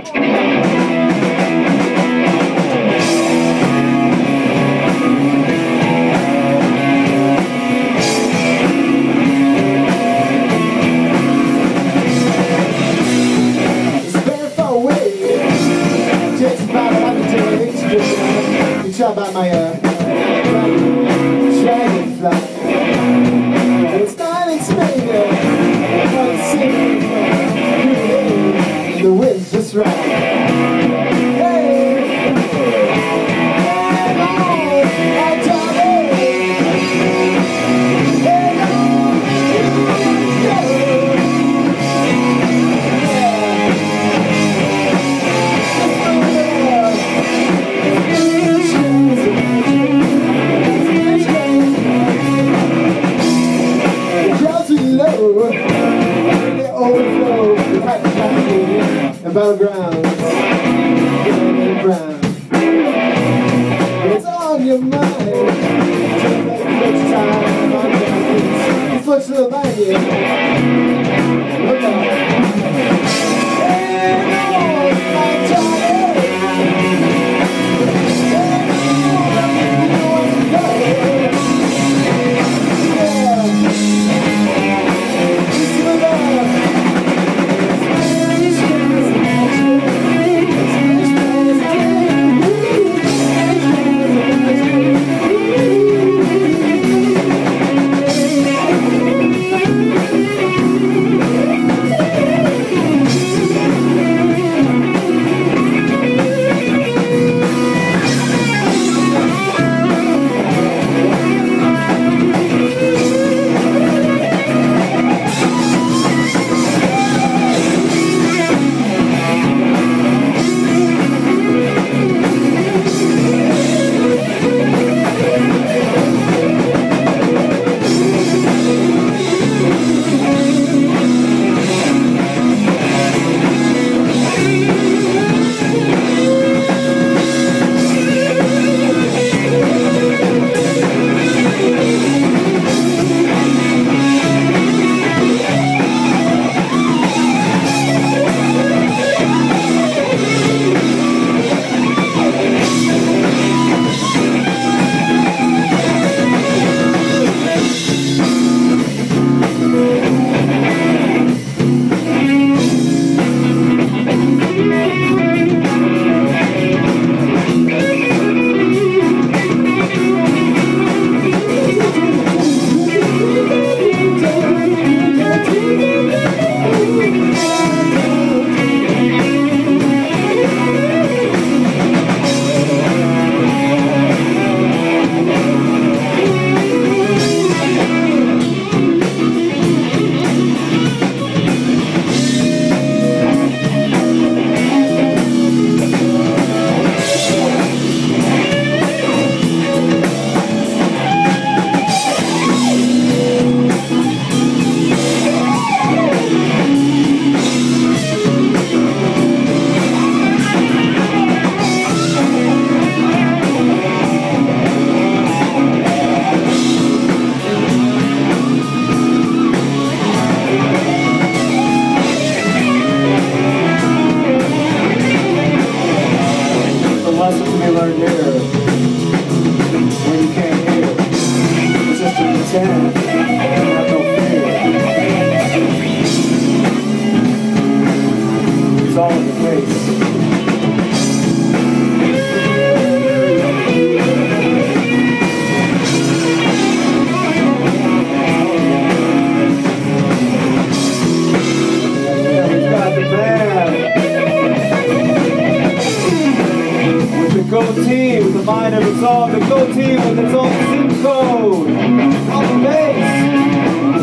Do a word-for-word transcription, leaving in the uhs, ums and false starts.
About my uh, dragonfly. It's not explainable, but it's simple. The wind's just right. Hey, and on, I'm talking. And on, the overflow, the pack the battlegrounds, and brown. It's on your mind. Just like next time on the it's what's the value. Look out. And on my time. And on my Team, the mind of its own, the Go team with its own zip code. On the bass.